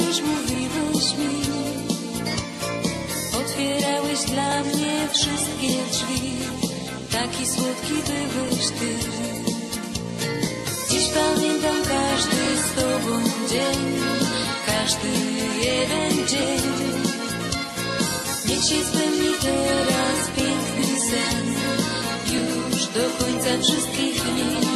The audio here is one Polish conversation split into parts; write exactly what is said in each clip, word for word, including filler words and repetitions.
niż mówiłeś mi. Otwierałeś dla mnie wszystkie drzwi, taki słodki byłeś Ty. Dziś pamiętam każdy z Tobą dzień, każdy jeden dzień. Niech się spełni teraz piękny sen, już do końca wszystkich dni.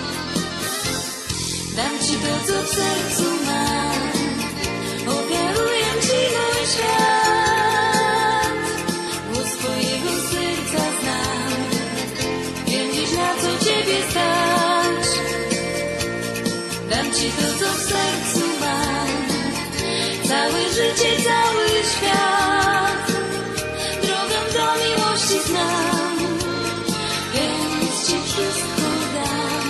Dam Ci to, co w sercu mam, ofiaruję Ci mój świat. Głos Twojego serca znam, wiem dziś na co Ciebie stać. Dam Ci to, co w sercu mam, całe życie, cały świat. Drogę do miłości znam, więc Ci wszystko dam.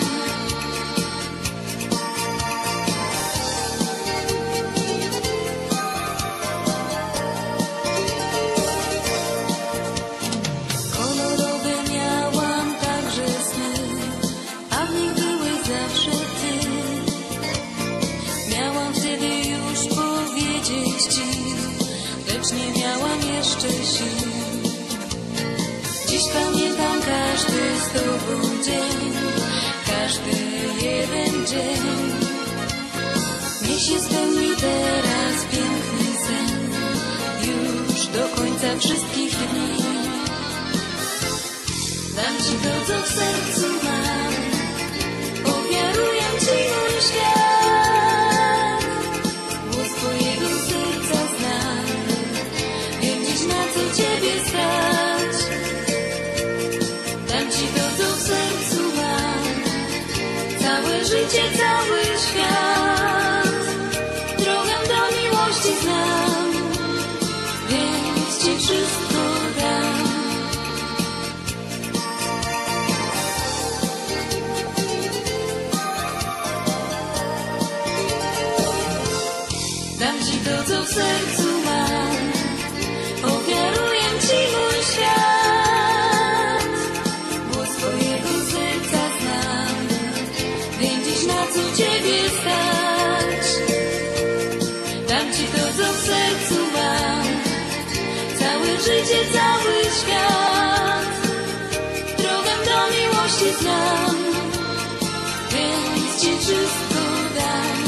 Kolorowe miałam także sny, a w nich byłeś zawsze Ty. Miałam wtedy już powiedzieć Ci, lecz nie miałam jeszcze sił. Dziś pamiętam każdy z Tobą dzień, każdy jeden dzień. Niech się spełni teraz piękny sen, już do końca wszystkich dni. Dam Ci to, co w sercu mam, ofiaruję Ci mój świat. Głos Twojego serca znam, wiem dziś na co Ciebie stać. Dam Ci to, co w sercu mam, całe życie, cały świat. Drogę do miłości znam, więc Ci wszystko dam. Dam Ci to, co w sercu mam, ofiaruję Ci mój świat. Głos Twojego serca znam, wiem dziś na co Ciebie stać. Dam Ci to, co w sercu mam, całe życie, cały świat. Drogę do miłości znam, więc Ci wszystko dam.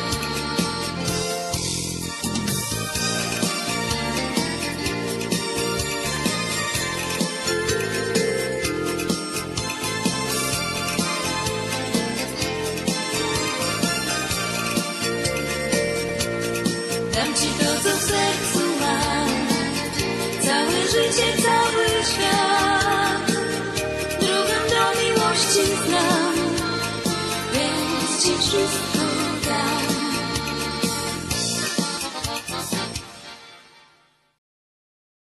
Dam Ci to, co w sercu mam, całe życie, cały świat. Drogę do miłości znam, więc Ci wszystko